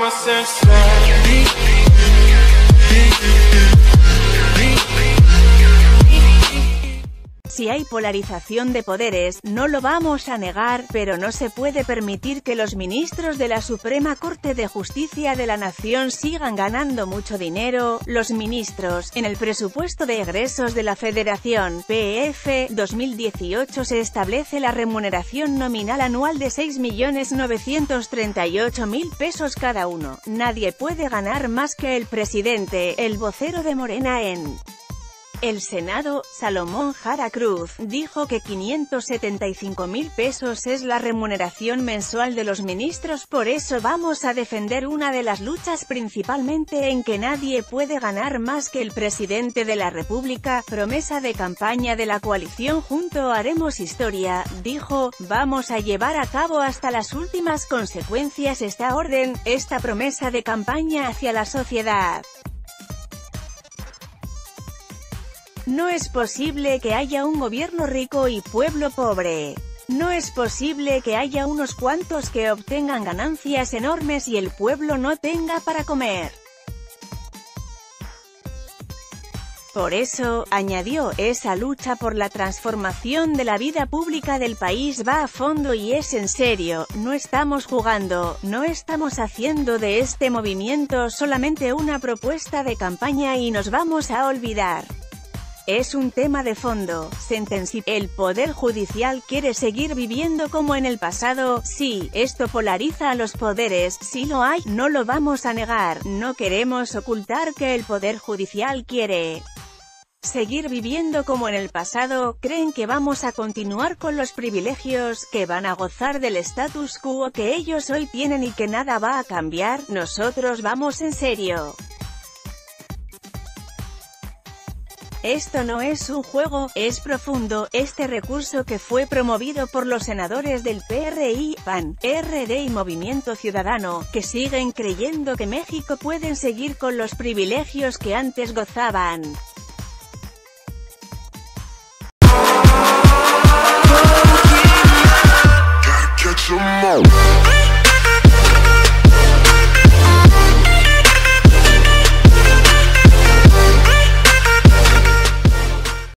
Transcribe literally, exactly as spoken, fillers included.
Si hay polarización de poderes, no lo vamos a negar, pero no se puede permitir que los ministros de la Suprema Corte de Justicia de la Nación sigan ganando mucho dinero. Los ministros, en el presupuesto de egresos de la Federación, P F, dos mil dieciocho se establece la remuneración nominal anual de seis millones novecientos treinta y ocho mil pesos cada uno. Nadie puede ganar más que el presidente, el vocero de Morena en el Senado, Salomón Jara Cruz, dijo que quinientos setenta y cinco mil pesos es la remuneración mensual de los ministros. Por eso vamos a defender una de las luchas principalmente en que nadie puede ganar más que el presidente de la República. Promesa de campaña de la coalición Juntos Haremos Historia, dijo, vamos a llevar a cabo hasta las últimas consecuencias esta orden, esta promesa de campaña hacia la sociedad. No es posible que haya un gobierno rico y pueblo pobre. No es posible que haya unos cuantos que obtengan ganancias enormes y el pueblo no tenga para comer. Por eso, añadió, esa lucha por la transformación de la vida pública del país va a fondo y es en serio, no estamos jugando, no estamos haciendo de este movimiento solamente una propuesta de campaña y nos vamos a olvidar. Es un tema de fondo, sentenció. El Poder Judicial quiere seguir viviendo como en el pasado. Sí, esto polariza a los poderes, sí lo hay, no lo vamos a negar, no queremos ocultar que el Poder Judicial quiere seguir viviendo como en el pasado. Creen que vamos a continuar con los privilegios, que van a gozar del status quo que ellos hoy tienen y que nada va a cambiar. Nosotros vamos en serio. Esto no es un juego, es profundo. Este recurso que fue promovido por los senadores del P R I, P A N, R D y Movimiento Ciudadano, que siguen creyendo que México pueden seguir con los privilegios que antes gozaban. Gotta catch 'em all.